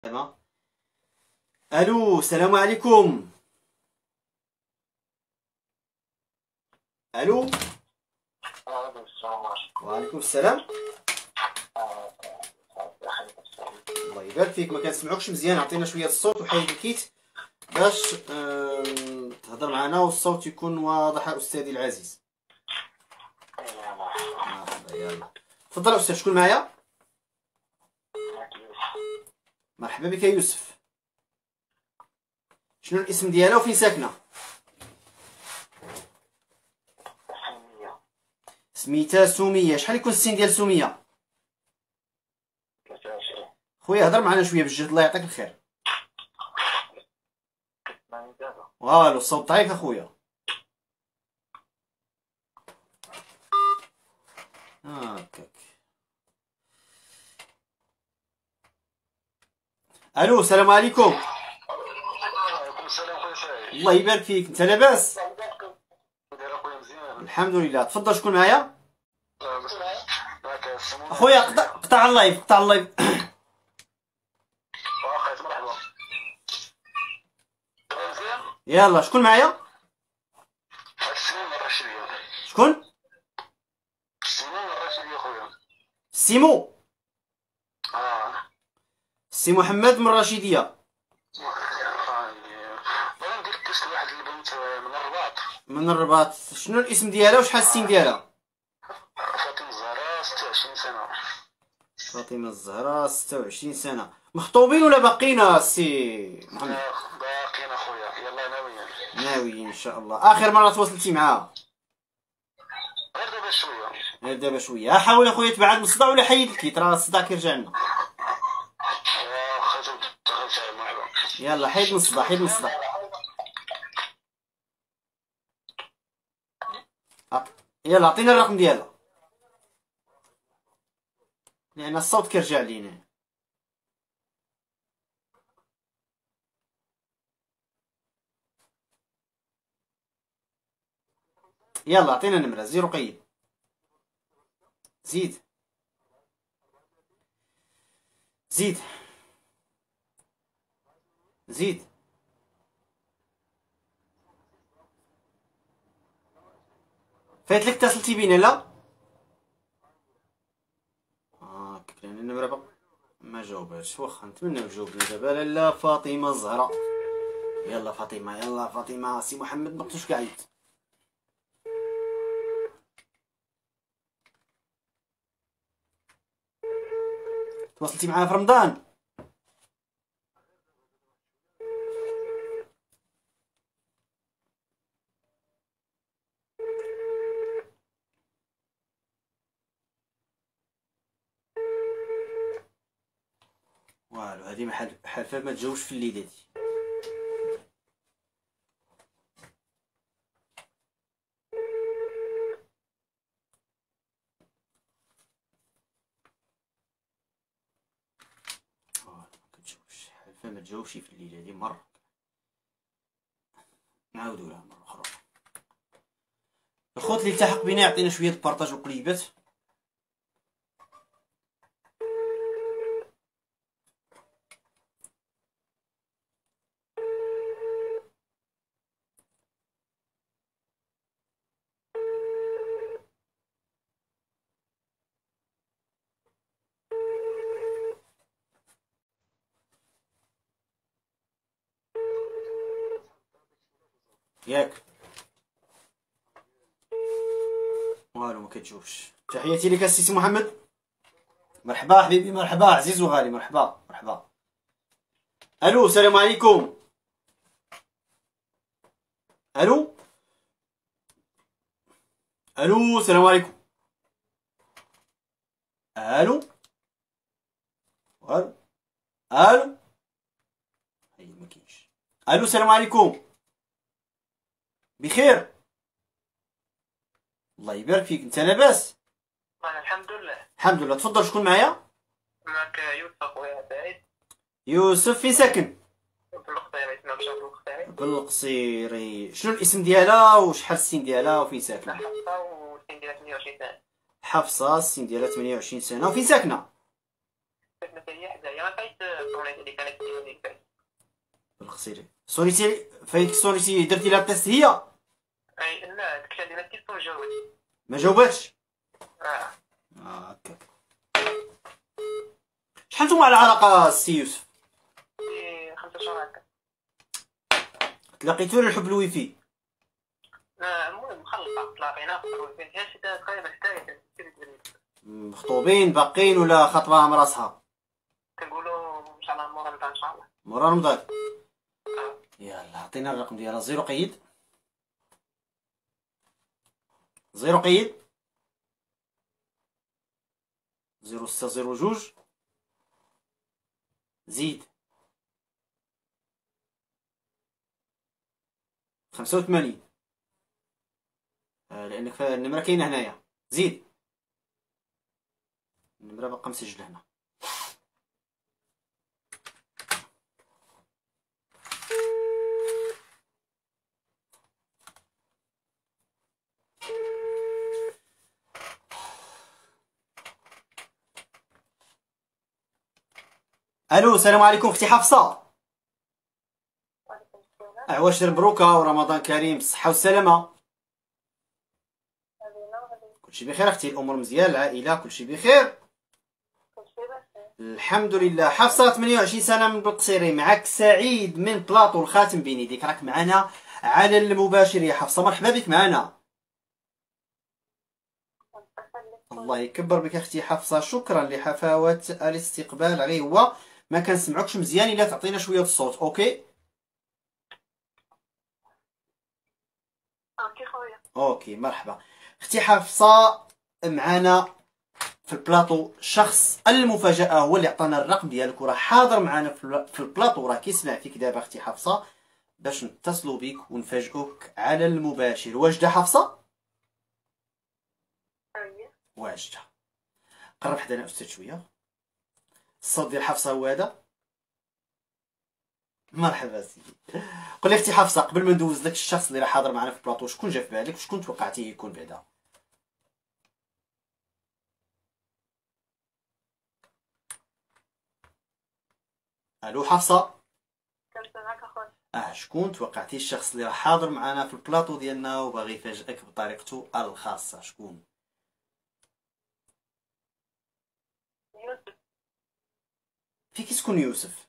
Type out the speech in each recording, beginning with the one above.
تمام. الو، السلام عليكم. الو. وعليكم السلام. الله يبارك فيك، ما كنسمعوكش مزيان، عطينا شويه الصوت وحيد الكيت باش تهضر معنا والصوت يكون واضح. استاذي العزيز، مرحبا. يلا تفضل استاذ، شكون معايا؟ مرحبا بك يوسف. شنو الاسم ديالها وفين ساكنه؟ سميتها سمية. شحال يكون السن ديال سمية؟ خويا هضر معنا شويه بالجهد، الله يعطيك الخير. والو، الصوت ضعيف اخويا. هاكاك. الو، السلام عليكم. وعليكم السلام خويا سعيد. الله يبارك فيك، انت لاباس؟ داير اخويا مزيان الحمد لله. تفضل، شكون معايا؟ معك سمو. اخويا قطع اللايف، قطع اللايف. واخا مرحبا. مزيان. يلا، شكون معايا؟ سمو الرشيدية. شكون؟ سمو الرشيدية خويا. سيمو. سي محمد من الرشيديه. بغا ندير كاس لواحد البنت من الرباط. من الرباط. شنو الاسم ديالها وشحال السن ديالها؟ فاطمة الزهراء 26 سنة. فاطمه الزهراء 26 سنه. مخطوبين ولا باقيين سي محمد؟ باقيين اخويا، يلا ناويين. ناويين ان شاء الله. اخر مره تواصلتي معاها؟ غير دابا شوية. غير دابا شويه. حاول اخويا تبعد من الصداع ولا حيد الكيت، راه الصداع كيرجع لنا. واخا تغنسى مرحبا. يلا حيد من الصداع، حيد من الصداع. يلا عطينا الرقم ديالها لان الصوت كيرجع لينا. يلا عطينا نمره. زيرو قيد. زيد زيد زيد. فايت لك اتصلتي بينا لا؟ لان النمره ما جاوباتش. واخا نتمنى تجاوبنا دابا. لاله فاطمه الزهراء. يلا فاطمه، يلا فاطمه. سي محمد مقتوش قاعد. تواصلتي معاها في رمضان؟ والو، هادي ما حالفه ما تجاوبش في الليله دي. ما كتجاوبش، حالفه ما تجاوبش في الليله دي مره. نعاودو لها مره اخرى. الخوت اللي التحق بينا يعطينا شويه البارطاج وقليبات. ياك والو ما كتجاوبش. تحياتي لك السي محمد. مرحبا حبيبي، مرحبا عزيز وغالي، مرحبا مرحبا. الو، السلام عليكم. الو الو، السلام عليكم. الو الو الو. هي ما كاينش. الو، السلام عليكم. بخير؟ الله يبارك فيك، انت لاباس؟ انا الحمد لله. الحمد لله. تفضل، شكون معايا؟ معك يوسف اخويا سعيد. يوسف، فين ساكن؟ بالقصيري، تما مشى بالقصيري. بالقصيري. شنو الاسم ديالها وشحال السن ديالها وفين ساكنه؟ حفصة والسن ديالها 28 سنة. حفصه، السن ديالها 28 سنه وفين ساكنه؟ ساكنة هي حدايا، ما بقيت الطونيت اللي كانت بالقصيري سوليتي فايتك سوليتي درتي لا تيست هي اي لا ديك اللي ما كيف جاوبت. ما جاوباتش. هكا شحال نتوما على العلاقه السي يوسف؟ في 5 شهور هكا. تلاقيتو ولا الحب الويفي؟ المهم مخلطة تلاقينا فين هي شي تقريبا حتى مخطوبين باقين ولا خطبه مع راسها؟ كنقولوا ان شاء الله مورا رمضان ان شاء الله. مورا رمضان. يلا عطينا الرقم ديالها. 0 قيد 0 قيد 0602 زيد 85. لانك النمره كاينه هنايا. زيد النمره باقا مسجله هنا. الو السلام عليكم اختي حفصه. عواشر مبروكه ورمضان كريم بالصحه والسلامه. كلشي بخير اختي؟ الامور مزيان؟ العائله كلشي بخير؟ الحمد لله. حفصه 28 سنه من بالقصيري. معك سعيد من بلاطو الخاتم بين يديك. راك معنا على المباشر يا حفصه. مرحبا بك معنا. الله يكبر بك اختي حفصه. شكرا لحفاوه الاستقبال. غير هو ما كنسمعكش مزيان. الا تعطينا شويه الصوت. اوكي خويا. اوكي مرحبا اختي حفصه. معنا في البلاطو شخص المفاجاه هو اللي عطانا الرقم ديالك وراه حاضر معنا في البلاطو. راه كيسمع فيك دابا اختي حفصه باش نتصلوا بك ونفاجئوك على المباشر. واجده حفصه؟ واجده. قرب حدانا استاذ شويه. الصوت ديال حفصه هو هذا. مرحبا سيدي. قل لي اختي حفصه قبل ما ندوز لك الشخص اللي راه حاضر معنا في البلاطو شكون جا في بالك وشكون توقعتيه يكون بعدا؟ الو حفصه. كنسمعك اخويا. شكون توقعتي الشخص اللي راه حاضر معنا في البلاطو ديالنا وباغي يفاجئك بطريقته الخاصه؟ شكون؟ يوسف. فين كيسكن يوسف؟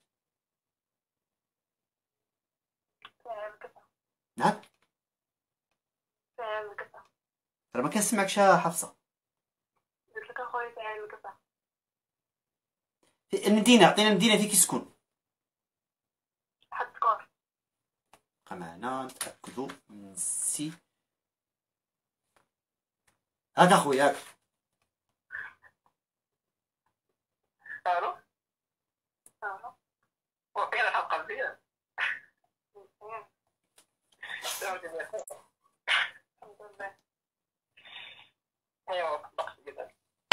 نعم راه ما كنسمعكش يا حفصه. قلت لك اخويا تعال القصه. المدينه عطينا المدينه فين كيسكن. حد كور. معنا نتاكدوا من السي. هاك اخويا هاك. الو وقيل الحلقه مزيان. الحمد لله. ايوا طبقت كذا.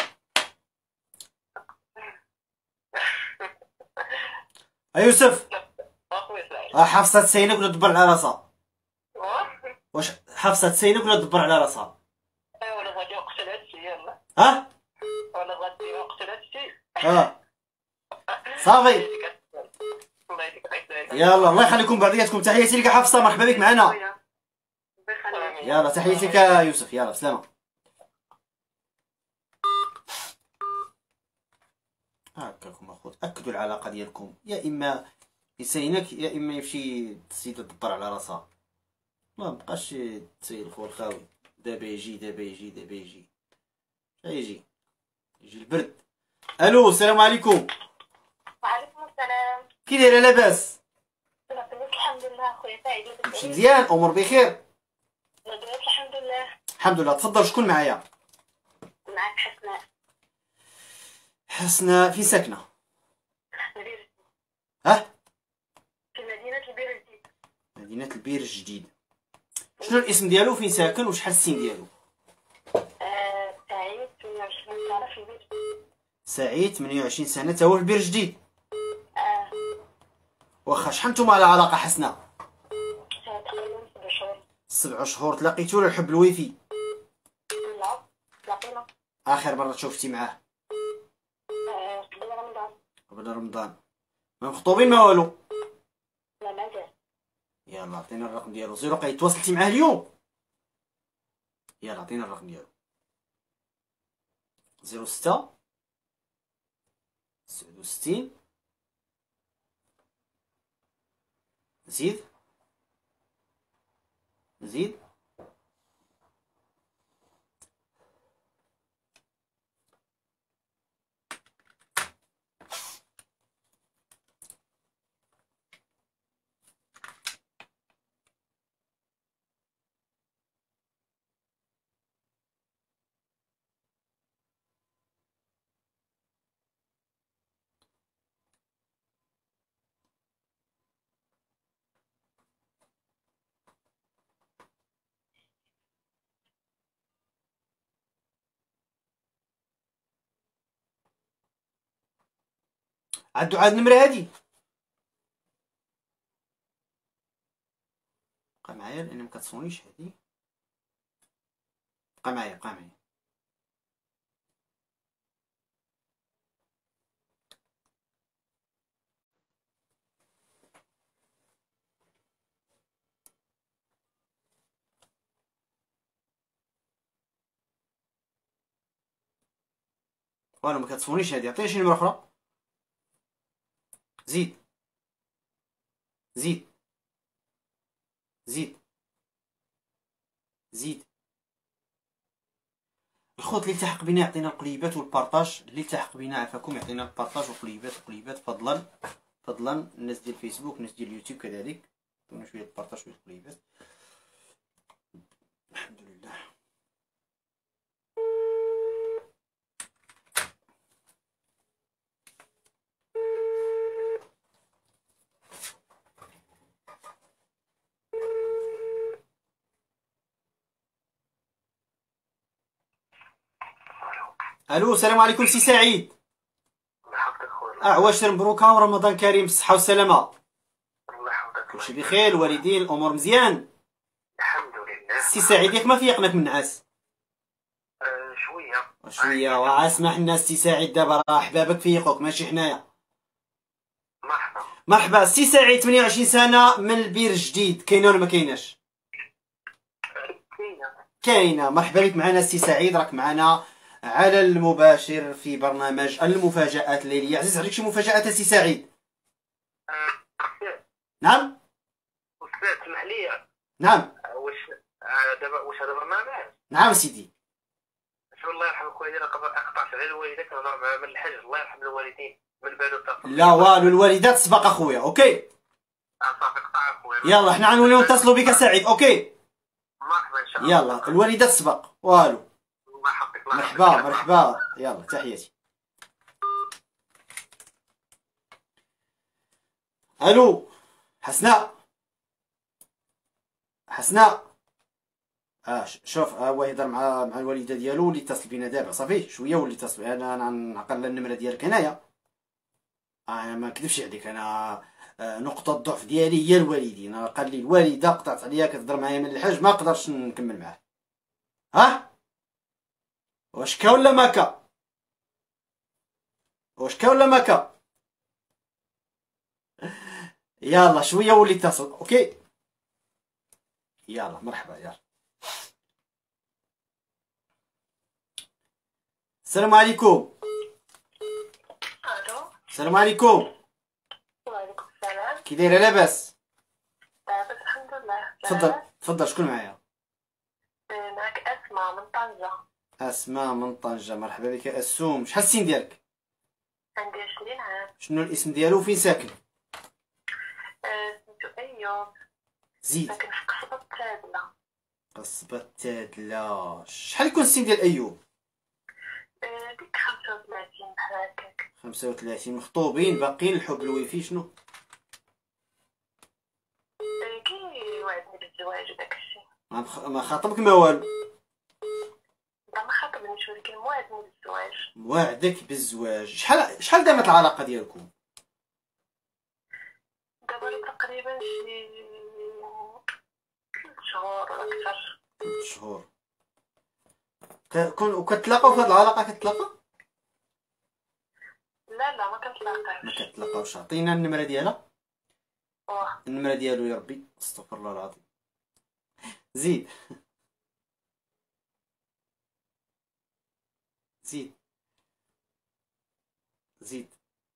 يوسف. اخويا سعيد. حفصه تسينك ولا تدبر على راسها؟ واش حفصه تسينك ولا تدبر على راسها؟ ايوا ولا غادي نقتل هادشي يلا. ها ولا غادي نقتل هادشي. صافي الله يديك. يلا الله يخليكم بعضياتكم. تحياتي لك حفصه. مرحبا بك معنا. يلا تحياتي لك يا يوسف. يلا سلامه. هكاكم اخوت اكدوا العلاقه ديالكم. يا اما يسينك يا اما يمشي السيده تدبر على راسها. ما بقاش تسيل الخو الخاوي. دابا يجي دابا يجي دابا يجي. يجي البرد. الو السلام عليكم. وعليكم السلام. كي دايره لاباس؟ الحمد لله خويا سعيد. ماشي مزيان امور بخير؟ لاباس الحمد لله. الحمد لله. تفضل شكون معايا؟ معك حسناء. حسناء في ساكنه؟ في مدينة البير الجديد. مدينة البير الجديد. شنو الاسم ديالو فين ساكن وشحال السن ديالو؟ سعيد 28 سنة في البير. سعيد 28 سنة تا هو في البير الجديد. واخا شحال نتوما على علاقة حسناء؟ تقريبا 7 شهور. 7 شهور. تلاقيتو ولا الحب الويفي؟ لا تلاقينا. اخر مرة شوفتي معاه؟ قبل رمضان. قبل رمضان. ما مخطوبين ما والو؟ لا مازال. يلا عطينا الرقم ديالو. زيرو تواصلتي معاه اليوم؟ يلا عطينا الرقم ديالو. 06 69 زيد زيد عاد النمرة هادي. بقى معايا لان مكتصونيش هادي. بقى معايا. والو مكتصونيش هادي. عطيني شي نمرة اخرى. زيد زيد زيد زيد. الخوت اللي التحق بينا يعطينا القليبات والبارطاج. اللي التحق بينا عافاكم يعطينا البارطاج والقليبات فضلا. الناس ديال الفيسبوك، الناس ديال اليوتيوب كذلك، عطونا شويه البارطاج شويه القليبات. الحمد لله. الو السلام عليكم سي سعيد. الله يحفظك خويا. عواشر مبروكه ورمضان كريم بالصحه والسلامه. الله يحفظك. كلشي بخير؟ الوالدين الامور مزيان؟ الحمد لله. سي سعيد ياك ما فيقناك من النعاس؟ شويه واسمح الناس سي سعيد دابا راه احبابك فيقوك ماشي حنايا. مرحبا سي سعيد 28 سنه من البير الجديد، كاينه ولا ما كايناش؟ كاينه. مرحبا بك معنا سي سعيد، راك معنا على المباشر في برنامج المفاجآت الليليه. عزيز عليك شي مفاجآت سي سعيد؟ نعم استاذ اسمح لي. نعم واش هذا برنامج؟ نعم سيدي. شو الله يرحم خويا قطعت على الوالده كنهضر مع من الحاج. الله يرحم الوالدين من بعد اتصل. لا والو، الوالدات سبق اخويا. اوكي صافي قطع اخويا. يلا حنا غنوليو نتصلوا بك سعيد. اوكي مرحبا ان شاء الله. يلا الوالدات سبق والو. الله يحفظك. مرحبا يلا تحياتي. الو حسناء شوف هو يهضر مع الوالده ديالو اللي اتصل بينا دابا. صافي شويه واللي اتصل. انا نعقل النمره ديالك هنايا. انا ما نكذبش عليك. انا نقطه الضعف ديالي هي الوالدين. انا قال لي الوالده قطعت عليا كتهضر معايا من الحاج، ما قدرتش نكمل معاه. ها واش كا ولا ما كا؟ يلا شويه واللي اتصل. اوكي يلا مرحبا. يلا السلام عليكم. الو. السلام عليكم. وعليكم السلام. كي دايره؟ لاباس؟ لاباس الحمد لله. تفضل شكون معايا؟ معك اسماء من طنجة. اسماء من طنجة. مرحبا بك اسوم. شحال السن ديالك؟ عندي 20 عام. شنو الاسم ديالو وفين ساكن؟ سميتو ايوب. زيد. ساكن في قصبة التادلة. قصبة التادلة. شحال يكون السن ديال ايوب؟ ديك 35 بحال هكاك. 35. مخطوبين باقيين؟ الحب الويفي شنو؟ كي وعدني بالزواج وداكشي. ما خاطبك ما والو؟ ما خاطبنيش ولكن موعدني بالزواج. موعدك بالزواج. شحال دامت العلاقة ديالكم؟ دابا تقريبا شي 3 شهور ولا اكثر. 3 شهور. وكتلاقاو في هاد العلاقة؟ كتلاقاو؟ لا لا ما كنتلاقاش. ما كتلاقاوش. عطينا النمره ديالها. النمره ديالو يا ربي استغفر الله العظيم. زيد زيد زيد.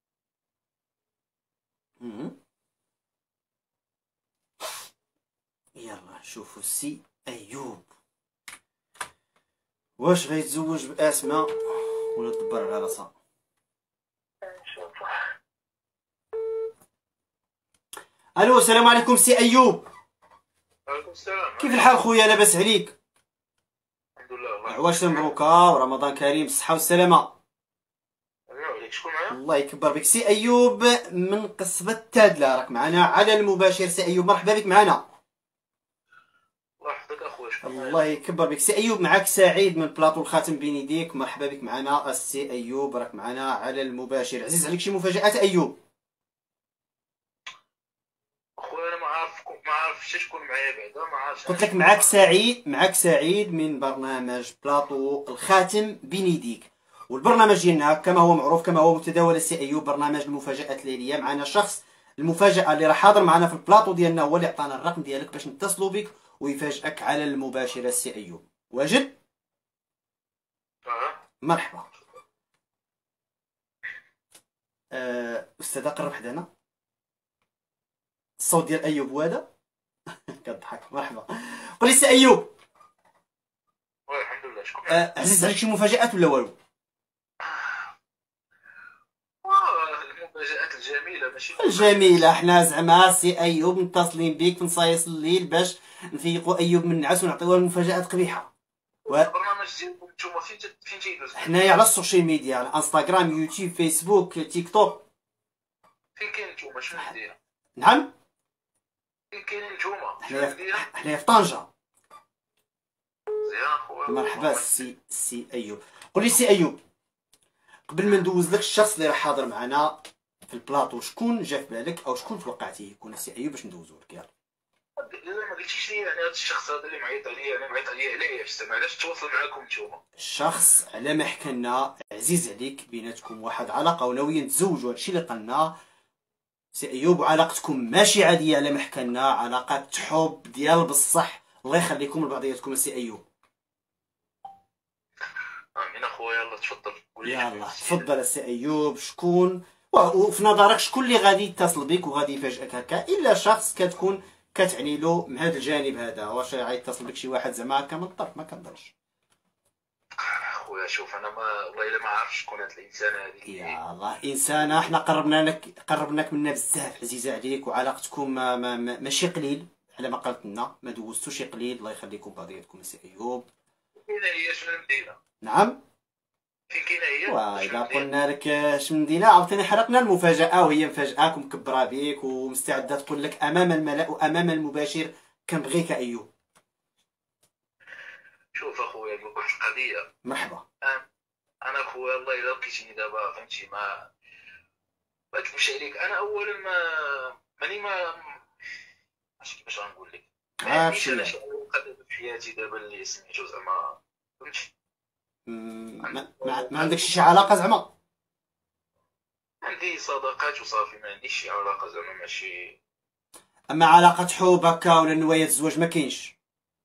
يلا نشوفو السي ايوب واش غيتزوج باسماء ولا دبر على راسها. نشوفو. الو السلام عليكم سي ايوب. وعليكم السلام. كيف الحال خويا؟ لاباس عليك؟ الحمد لله. الله عواش مبروكه ورمضان كريم بالصحه والسلامه. عليك. شكون معايا؟ الله يكبر بك سي ايوب من قصبة التادلة، راك معنا على المباشر. سي ايوب مرحبا بك معنا. الله يحفظك اخويا. شكون معايا؟ الله يكبر بك سي ايوب. معك سعيد من بلاطو الخاتم بين يديك. مرحبا بك معنا السي ايوب، راك معنا على المباشر. عزيز عليك شي مفاجآت ايوب؟ اخويا انا ما عارفش شكون معايا بعدا، ما عارفش. قلت لك معك سعيد من برنامج بلاطو الخاتم بين يديك. والبرنامج ديالنا كما هو معروف كما هو متداول السي ايوب برنامج المفاجآت الليليه. معنا شخص المفاجأة اللي راه حاضر معنا في البلاطو ديالنا هو اللي عطانا الرقم ديالك باش نتصلوا بك ويفاجئك على المباشر السي ايوب. واجد؟ مرحبا. استاذ قرب حدانا. الصوت ديال ايوب هو هذا. كضحك. مرحبا. قول لي سي ايوب. الحمد لله. شكون عزيز عليك شي مفاجآت ولا والو؟ المفاجآت الجميلة ماشي الجميلة. حنا زعما سي ايوب متصلين بك في نصايص الليل باش نفيقوا ايوب من النعاس ونعطيوه المفاجآت قبيحة. البرنامج ديالكم نتوما فين تيدوز؟ حنايا على السوشيال ميديا، على انستغرام، يوتيوب، فيسبوك، تيك توك. فين كاين نتوما؟ شنو ندير؟ نعم. فين كاينين نتوما؟ حنايا في طنجة. مزيان خويا. مرحبا سي ايوب. قول لي سي ايوب، قبل ما ندوز لك الشخص اللي راه حاضر معنا في البلاطو، شكون جا في بالك او شكون توقعتيه يكون السي ايوب باش ندوزو لك؟ يلا. لا ما قلتيش لي يعني هذا الشخص هذا اللي معيط عليا، انا معيط عليا علاش؟ علاش تواصل معاكم نتوما؟ الشخص على ما حكى عزيز عليك، بيناتكم واحد علاقه وناويين تزوجوا، هادشي اللي قلنا سي ايوب. وعلاقتكم ماشي عاديه على ما حكى علاقه حب ديال بصح. الله يخليكم لبعضياتكم السي ايوب. امين اخويا. يلا تفضل قول لي. يلا تفضل السي ايوب. شكون وفي نظرك شكون اللي غادي يتصل بك وغادي يفاجئك هكا؟ الا شخص كتكون كتعني له من هذا الجانب هذا. واش غيتصل بك شي واحد زعما هكا من الطرف؟ ما كنظنش. خويا شوف انا والله الا ما عارف شكون هذا الانسان هذيك. يا الله انسانه. حنا قربناك منا بزاف، عزيزه عليك. وعلاقتكم ماشي قليل على ما قالت لنا، ما دوزتوش قليل. الله يخليكم بعضياتكم السي ايوب. فين هي؟ شنو المدينه؟ نعم. فين كاينه هي؟ واذا قلنا لك اش من مدينه عاوتاني حرقنا المفاجاه، وهي مفاجاه مكبره بك ومستعده تقول لك امام الملأ وامام المباشر كنبغيك ايوب. شوف اخويا نقول واحد القضيه. مرحبا. انا اخويا الله الا لقيتيني دابا فهمتي ما تمشي عليك. انا اولا ماني ما عرفتش كيفاش غنقول لك. ما عنديش انا شي علاقه في حياتي دابا اللي سميتو زعما فهمتي. ما عندكش شي علاقه زعما؟ عندي صداقات وصافي، ما عنديش شي علاقه زعما ماشي. اما علاقه حب هكا ولا نوايا الزواج ما كاينش؟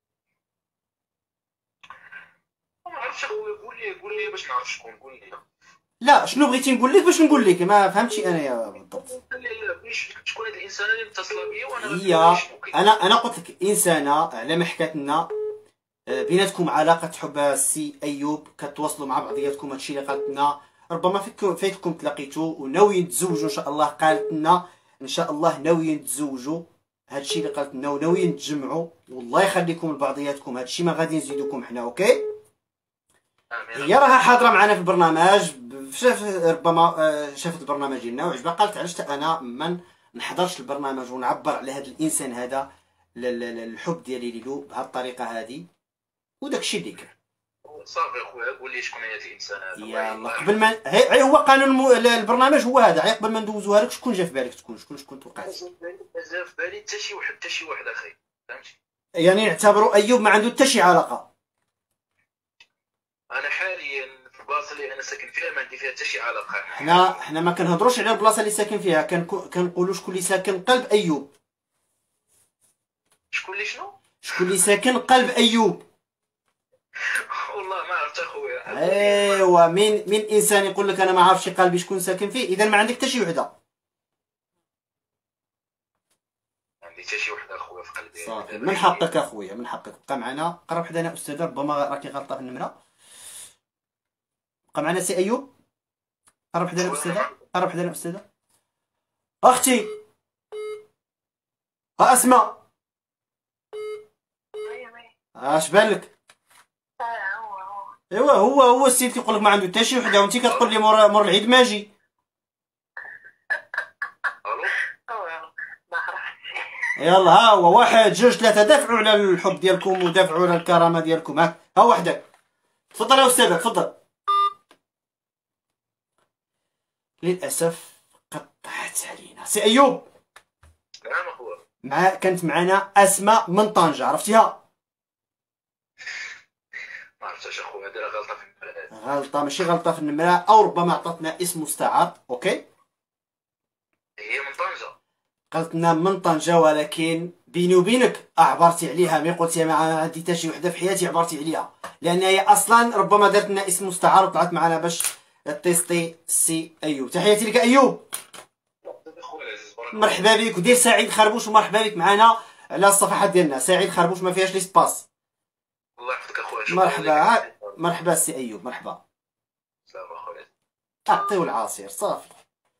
ما عرفتش اخويا. قول لي باش نعرف شكون. قول لي. لا شنو بغيتي نقول لك باش نقول لك؟ ما فهمتش انايا بالضبط. لا شكون هاد الانسان اللي متصله بيا وانا هي انا قلت لك انسانه على ما حكات لنا بيناتكم علاقه حب السي ايوب، كتواصلوا مع بعضياتكم. هادشي اللي قالت لنا. ربما فايتكم تلاقيتوا وناويين تزوجوا ان شاء الله. قالت لنا ان شاء الله ناويين تزوجوا. هادشي اللي قالت لنا. وناويين تجمعوا والله يخليكم لبعضياتكم. هادشي ما غادي نزيدوكم حنا. اوكي. هي راها حاضره معنا في البرنامج. ربما شافت البرنامج ديالنا وعجبها. قالت علاش انا ما نحضرش البرنامج ونعبر على هذا الانسان هذا الحب ديالي له بهذه الطريقه هذه. وداكشي اللي كان صافي اخويا. قول لي شكون هي الانسان هذا. يلا قبل ما هو قانون البرنامج هو هذا. قبل ما ندوزوها لك شكون جا في بالك تكون؟ شكون توقعتي؟ جا في بالي حتى شي واحد اخي فهمتي. يعني نعتبروا ايوب ما عنده حتى شي علاقه. انا حاليا في البلاصه اللي انا ساكن فيها ما عندي فيها حتى شي علاقه. حنا ما كنهضروش على البلاصه اللي ساكن فيها، كنقولوا شكون اللي ساكن قلب ايوب. شكون اللي شنو؟ شكون اللي ساكن قلب ايوب؟ والله ما عرفت اخويا. ايوا من انسان يقول لك انا ما عارفش قلبي شكون ساكن فيه، اذا ما عندك حتى شي وحده. عندي حتى شي وحده اخويا في قلبي. صافي، من حقك اخويا، من حقك. بقى معنا، قرب حدانا استاذه، ربما راكي غلطه في النمره. بقى معنا سي ايوب، قرب حدانا استاذه، قرب حدانا استاذه. اختي اسماء، اش بالك؟ ايوا هو السيد كيقول لك ما عنده حتى شي وحده، وانت كتقول لي مور العيد ما جي. يلا ها هو، واحد جوج ثلاثه، دافعوا على الحب ديالكم ودافعوا على الكرامه ديالكم. ها وحدك. تفضل يا استاذه، تفضل. للاسف قطعت علينا. سي ايوب. نعم اخويا. كانت معنا اسماء من طنجه، عرفتيها؟ ما عرفتش اخويا، دايره غلطه في النمره. غلطه، ماشي غلطه في النمره، او ربما عطاتنا اسم مستعار. اوكي، هي من طنجه. قالت لنا من طنجه، ولكن بيني وبينك عبرتي عليها، مي قلتي ما عندي حتى شي وحده في حياتي عبرتي عليها، لان هي اصلا ربما دارت لنا اسم مستعار وطلعت معنا باش تيستي. سي ايوب، تحياتي لك ايوب، مرحبا بك. ودير سعيد خربوش ومرحبا بك معنا على الصفحات ديالنا. سعيد خربوش ما فيهاش لي سباس. الله يحفظك اخويا. مرحبا، مرحبا سي ايوب، مرحبا. سلام اخويا. عطيو العصير صافي.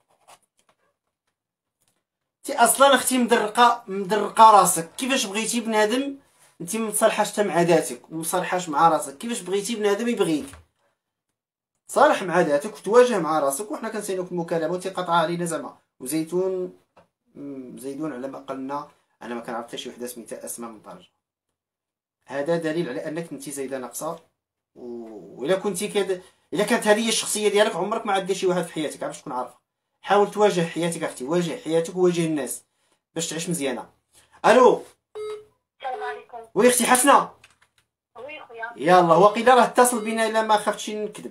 انت اصلا اختي مدرقه راسك. كيفاش بغيتي بنادم انت متصالحاش حتى مع ذاتك ومصالحاش مع راسك؟ كيفاش بغيتي بنادم يبغيك؟ صالح مع ذاتك وتواجه مع راسك، وحنا كنسينوك في المكالمه وانت قاطعه علينا زعما. وزيتون زيدون على ما قلنا، انا ما كنعرف حتى شي وحده سميتها اسماء من طنجه. هذا دليل على انك انت زايده ناقصه. والا كنتي الا كانت هذه هي الشخصيه ديالك، عمرك ما عاد شي واحد في حياتك، عرفت تكون عارفه. حاول تواجه حياتك اختي، واجه حياتك وواجه الناس باش تعيش مزيانه. الو، السلام عليكم. وي اختي حسنه. وي خويا. يلا واقيلا راه اتصل بينا الا ما خفتش نكذب.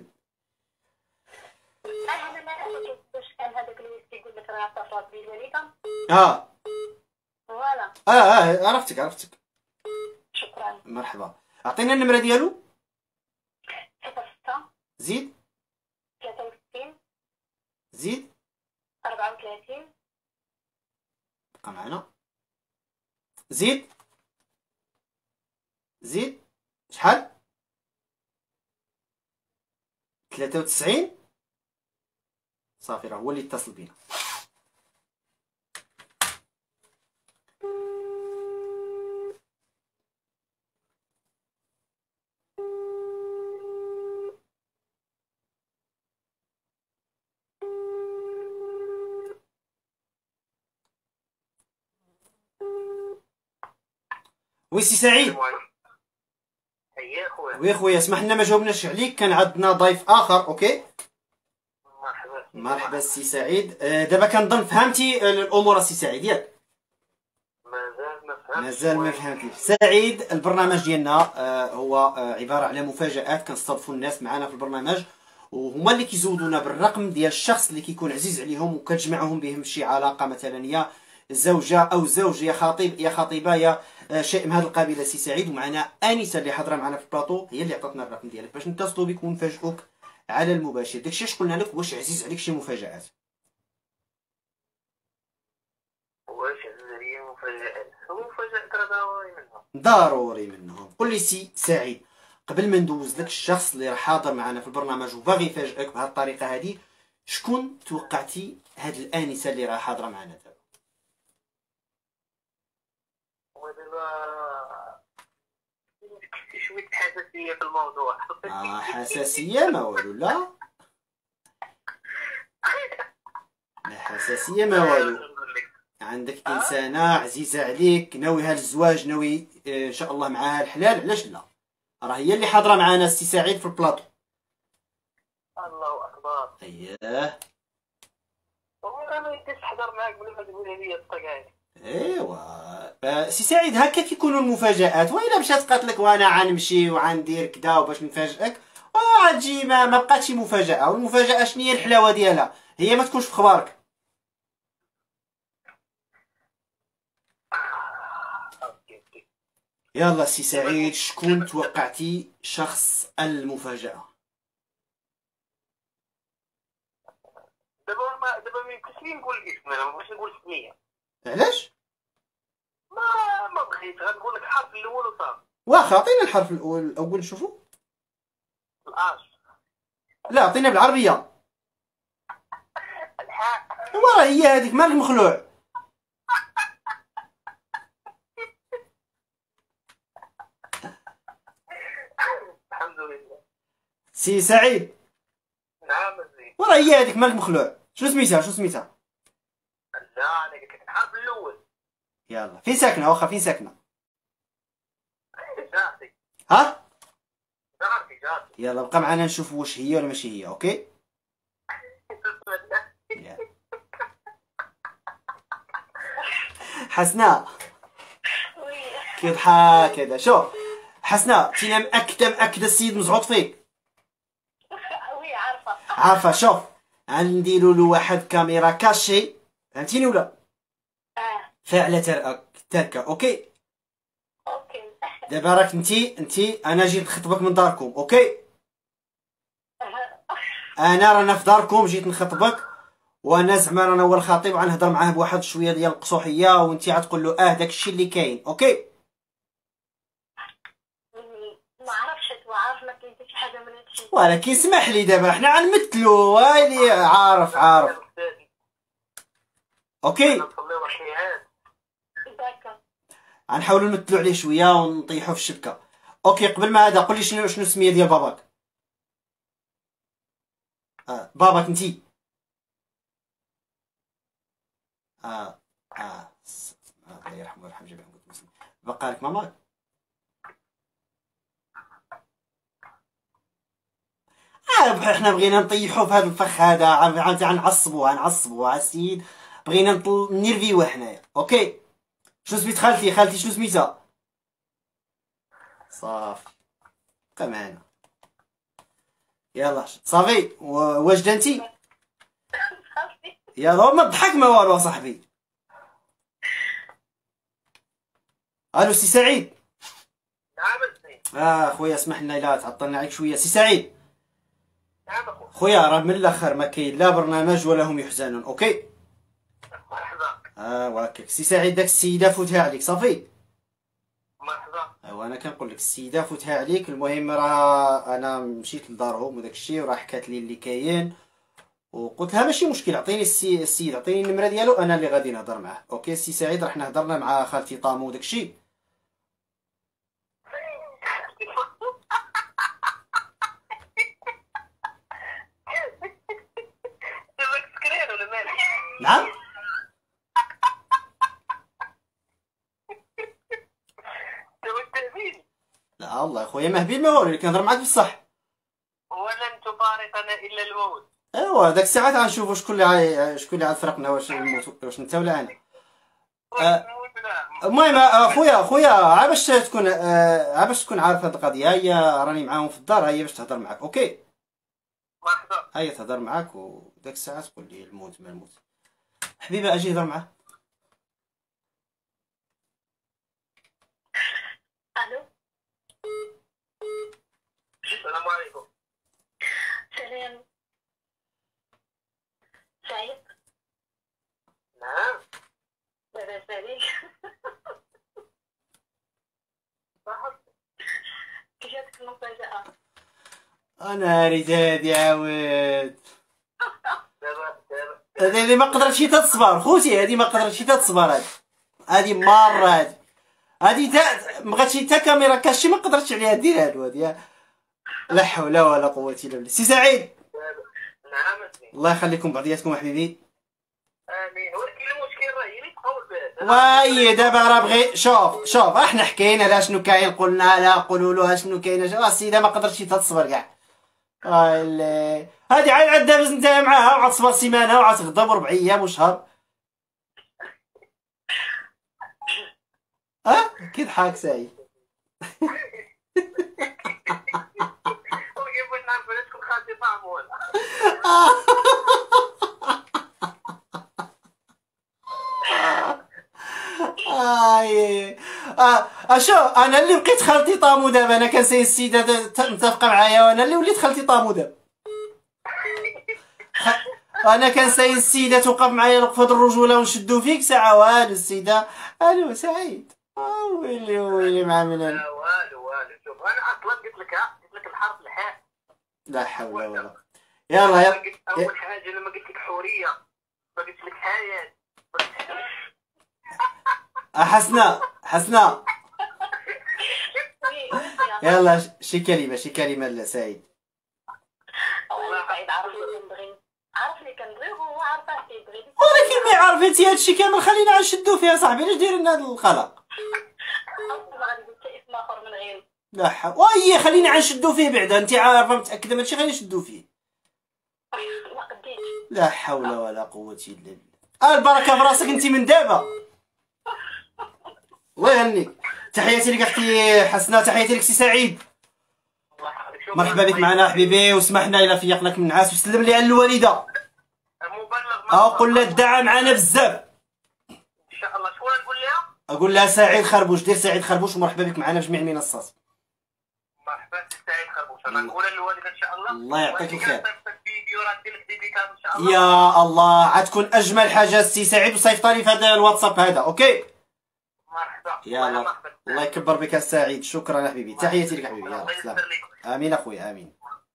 انا ما عرفتش واش كان هذاك اللي يقول لك راه اتصلت بي الوالده. فوالا. عرفتك. شكرا. مرحبا. اعطينا النمره ديالو. 06 زيد 63 زيد 34. بقى معنا. زيد شحال؟ 93. صافي، راه هو اللي اتصل بينا. وي سي سعيد. هيا خويا. وي خويا، اسمح لنا ما جاوبناش عليك، كان عندنا ضيف اخر. اوكي، مرحبا سي سعيد. دابا كنظن فهمتي الامور سي سعيد ياك؟ مازال ما فهمتيش. سعيد، البرنامج ديالنا هو عباره على مفاجات. كنستضيفوا الناس معنا في البرنامج، وهما اللي كيزودونا بالرقم ديال الشخص اللي كيكون عزيز عليهم وكتجمعهم بهم شي علاقه، مثلا يا زوجه او زوج، يا خطيب يا خطيبه، يا شيء من هذا القبيل سي سعيد. ومعنا انسه اللي حاضره معنا في البلاطو، هي اللي عطاتنا الرقم ديالك باش نتصلوا بك ونفاجئوك على المباشر. داكشي اش قلنا لك. واش عزيز عليك شي مفاجات؟ واش عزيز عليا مفاجات؟ مفاجات ضروري منهم. قل لي سي سعيد، قبل ما ندوز لك الشخص اللي راه حاضر معنا في البرنامج وباغي يفاجئك بهذه الطريقه هذه، شكون توقعتي هاد الانسه اللي راه حاضره معنا دابا؟ شويه حساسيه في الموضوع. حساسيه ما والو. لا حساسيه ما والو. عندك انسانه عزيزه عليك، ناويها للزواج، ناوي ان شاء الله معاها الحلال، علاش لا؟ راه هي اللي حاضره معنا السي سعيد في البلاطو. الله اكبر. اييه، والله ما يديش نحضر معاك بلا ما تقولها لي الطقايق. ايوا سي سعيد، هكا كيكونوا المفاجآت. والا مشات قالت لك وانا غنمشي وغندير كدا وباش نفاجئك، غتجي ما بقاتش مفاجأة، والمفاجأة شنو هي الحلاوة ديالها؟ هي ما تكونش في خبارك. يلا سي سعيد، شكون توقعتي شخص المفاجأة؟ دابا ما يمكنش لي نقول اسم، انا ما بغيتش نقول سميه. علاش؟ ما بغيت، غنقول لك الحرف الاول وصافي. واخا عطينا الحرف الاول نشوفو. الاش. لا عطينا بالعربية. الحاء. وراه هي هذيك، مالك مخلوع. الحمد لله. سي سعيد. نعم زين. وراه هي هذيك، مالك مخلوع. شنو سميتها؟ لا انا قلت لك الحرف الاول. يلا فين ساكنة؟ واخا فين ساكنة؟ جارتي. ها؟ جارتي. يلا بقى معنا نشوف واش هي ولا ماشي هي. اوكي حسناء كيضحك هذا. شوف حسناء، تينا مأكدة السيد مزعوط فيك. وي عارفه. عارفة. شوف غنديرو له واحد كاميرا كاشي، فهمتيني ولا؟ فاعلة تركة. اوكي دابا راك انتي انا جيت نخطبك من داركم. اوكي انا رانا في داركم، جيت نخطبك، وانا زعما رانا هو الخطيب، غنهضر معاه بواحد شويه ديال القصوحيه، وانتي غتقول له داكشي اللي كاين. اوكي ما عرفتش، عارف ما كاين حتى شي حاجه من هادشي، ولكن اسمح لي دابا حنا غنمثلو. هايلي عارف. اوكي غنحاولوا نمثلوا عليه شويه ونطيحوا في الشبكه. اوكي قبل ما هذا، قول لي شنو السميه ديال باباك؟ باباك انتي. الله يرحمه ويرحم جميع المسلمين. بقى لك ماماك؟ احنا بغينا نطيحوا في هذا الفخ هذا، غنعصبوا على السيد، بغينا نيرفيوه حنايا. اوكي شنو سميت خالتي شنو سميتها؟ صافي بقى معنا. يلا صافي واجده انتي؟ يلا ما تضحك ما والو صاحبي. الو سي سعيد. نعم خويا اسمح لنا الا تعطلنا عليك شويه. سي سعيد. نعم خويا راه من الاخر ما كاين لا برنامج ولا هم يحزنون. اوكي مرحبا. وهكاك سي سعيد، داك السيده فوتها عليك صافي. مرحبا. انا كنقول لك السيده فوتها عليك. المهم راه انا مشيت لدارهم وداك الشيء، وراه حكات لي اللي كاين، وقلت لها ماشي مشكل، عطيني السيد عطيني النمره ديالو، انا اللي غادي نهضر معاه. اوكي سي سعيد، راه حنا هضرنا مع خالتي طامو وداك الشيء. نعم لا والله خويا مهبيل ما والو، كنهضر معاك بصح. ولن تفارقنا الا الموت. ايوا داك الساعات غنشوفوا شكون اللي غيفرقنا، واش الموت، واش انت ولا انا. المهم خويا باش تكون عارف هاد القضيه، هي راني معاهم في الدار، هي باش تهضر معاك. اوكي مرحبا. هي تهضر معاك، وداك الساعه تقول لي الموت ما الموت. حبيبه اجي هضر معاه. الو السلام عليكم. سلام سعيد. نعم بابا سعيد. كي جاتك المفاجأة؟ انا ريداد يا ود. دابا هذه ما قدرتش تصبر خوتي، هذه ما قدرتش تصبر. هذه مره هذه ما بغاتش حتى كاميرا كاشي ما قدرتش عليها دير هادو. لا حول ولا قوه الا بالله. سي سعيد. نعم الله يخليكم بعضياتكم حبيبي. امين. ولكن المشكل راه هي اللي تقول به. واي دابا راه بغي شوف احنا حكينا لا شنو كاين، قلنا لا قولوا له شنو كاين. السيده ما قدرتش تصبر كاع. هادي عاد دابز انت معاها، وعاد تصبر سيمانه، وعاد تغضب 4 ايام وشهر. كيضحك سعيد. وقفنا اشو انا اللي بقيت خالتي طامو دابا، انا كنساي السيده متفقه معايا، وانا اللي وليت خالتي طامو دابا. انا كنساي السيده توقف معايا الوقفه الرجوله ونشدو فيك ساعه والو السيده. الو سعيد. ويلي ويلي مع من انا. لا والو شوف انا اصلا قلت لك الحرف الحاء. لا حول ولا. يلا اول حاجه لما قلت لك حوريه ما قلت لك حياه. حسنا يلا شي كلمه لسعيد. والله سعيد عرفني كنبغي وهو عارفه كيبغي، ولكن ملي عرفتي هادشي كامل خلينا نشدو فيها صاحبي. علاش دايرين هاد القلق؟ غادي قلت اسم اخر من غير. لا حول. وهي خلينا نشدو فيه بعدا، انت عارفه متاكده من هادشي، خلينا نشدو فيه. ما قديتش. لا حول ولا قوه الا بالله. البركه في راسك انت من دابا. الله يهنيك. تحياتي لك اختي حسنه، تحياتي لك سي سعيد. مرحبا بك معنا حبيبي، وسمحنا الى فيقناك من النعاس، وسلم لي على الوالده. او قول لها الدعاء معنا بزاف ان شاء الله. شكون نقول لها؟ اقول لها سعيد خربوش، دير سعيد خربوش، ومرحبا بك معنا في جميع المنصات. مرحبا سعيد خربوش. انا نقولها للوالده ان شاء الله. الله يعطيك الخير. الله. يا الله عتكون اجمل حاجه سي سعيد، وصيفط لي في هذا الواتساب هذا. اوكي مرحبا. يلا الله يكبر بك السعيد. شكرا يا حبيبي، تحياتي لك حبيبي. يلا سلام. امين اخويا امين.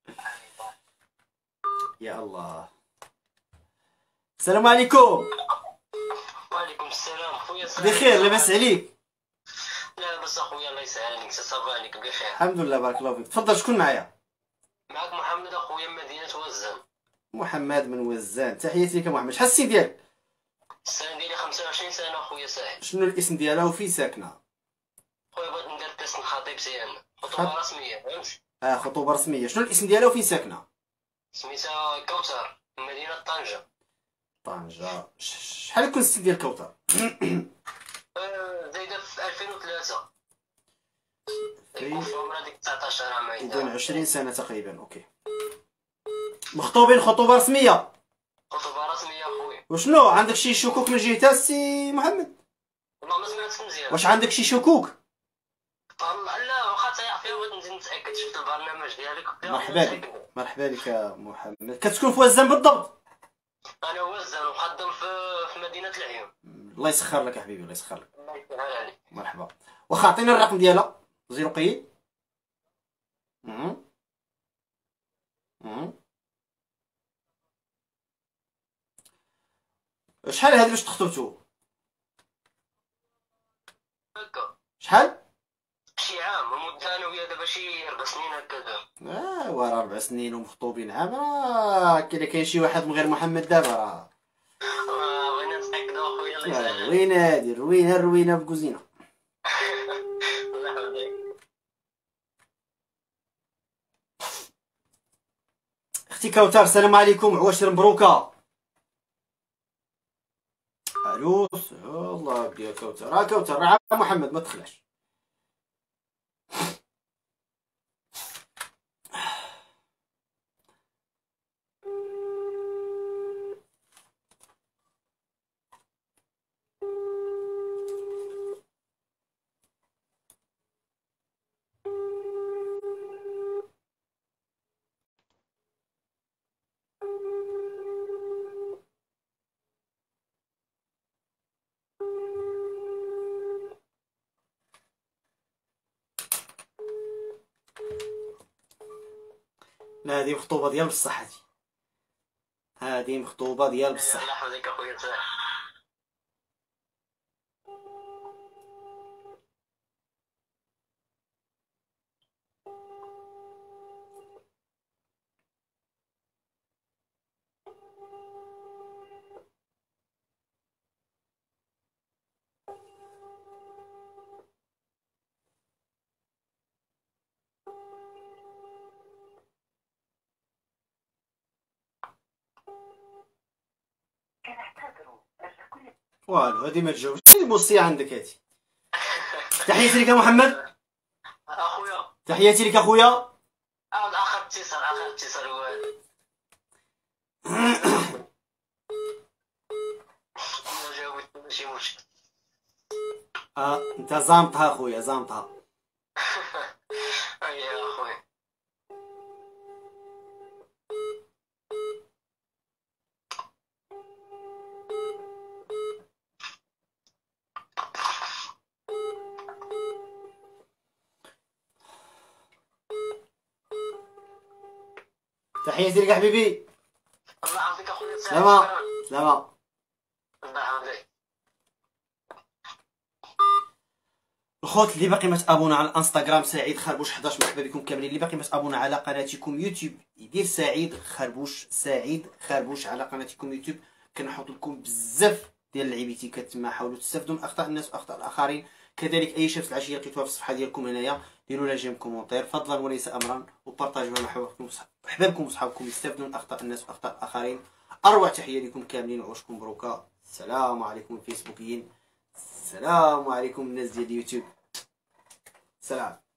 يا الله. السلام عليكم. وعليكم السلام خويا. بخير لاباس عليك؟ لاباس اخويا الله يسهل عليك. صافا عليك بخير الحمد لله بارك الله فيك. تفضل شكون معايا؟ معك محمد اخويا من مدينه وزان. محمد من وزان، تحياتي لك محمد. شحال السن ديالك؟ السنه ديالي 25 سنه اخويا سعيد. شنو الاسم ديالها وفين ساكنه؟ خويا بغيت ندير تيست خطيب سيان، خطوبه رسميه فهمت. خطوبه رسميه. شنو الاسم ديالها وفين ساكنه؟ سميتها كوثر من مدينه طنجه. طنجه. شحال يكون السن ديال كوثر؟ زايده في 2003. يكون في عمرها ديك 19 عام. يكون 20 سنه تقريبا. اوكي. مخطوبين خطوبه رسميه؟ خطوبه رسميه اخويا. وشنو عندك شي شكوك من جهتها السي محمد؟ والله ما سمعتش مزيان. واش عندك شي شكوك؟ لا واخا تعرفي بغيت نزيد نتاكد. شفت البرنامج ديالك. مرحبا بك. مرحبا بك يا محمد. كتسكن في وزان بالضبط؟ انا وزان ومخدم في مدينه العيون. الله يسخر لك يا حبيبي، الله يسخر لك. الله يسهل عليك. مرحبا. واخا عطيني الرقم ديالها. زيرو قيد. شحال هادي باش تخطبتو؟ هكا شحال؟ شي عام. المدة انا وياه دابا شي 4 سنين هكذا. ورا 4 سنين ومخطوبين عام، راه كاين شي واحد من غير محمد دابا راه. بغينا نتاكدو اخويا الله يسهل عليك. وين هادي الروينه بكوزينه. الله يحفظك. اختي كوثر السلام عليكم. عواشر مبروكه. الو الله يا كوثر. كوثر راه محمد ما تخلاش. لا هذه مخطوبه ديال بصح. هذه مخطوبه ديال بصح. الله يحفظك اخويا سهل. والو هذه ما تجاوبش. الموصية عندك هذه. تحياتي لك يا محمد. اخويا تحياتي لك اخويا. اخر اتصال. انا جاوبت ماشي مشكل. انت زامطها خويا زامطها. يا اخويا تحياتي لك حبيبي. الله يعافيك اخويا. سلامة سلامة. الله يعافيك. الخوت اللي باقي ما تابونا على الانستغرام سعيد خربوش 11 مرحبا بكم كاملين. اللي باقي ما تابونا على قناتكم يوتيوب يدير سعيد خربوش على قناتكم يوتيوب. كنحط لكم بزاف ديال اللعيبيتيكات تما، حاولوا تستافدوا من اخطاء الناس واخطاء الاخرين. كذلك اي شيء في العشيه لقيتوها في الصفحه ديالكم هنايا ديروا لها جيم كومونتير فضلا وليس امرا، وبارطاجوها مع احبابكم وصحابكم يستافدوا من اخطاء الناس واخطاء الاخرين. اروع تحيه لكم كاملين وعوشكم مبروكه. السلام عليكم الفيسبوكيين، السلام عليكم الناس ديال اليوتيوب، سلام.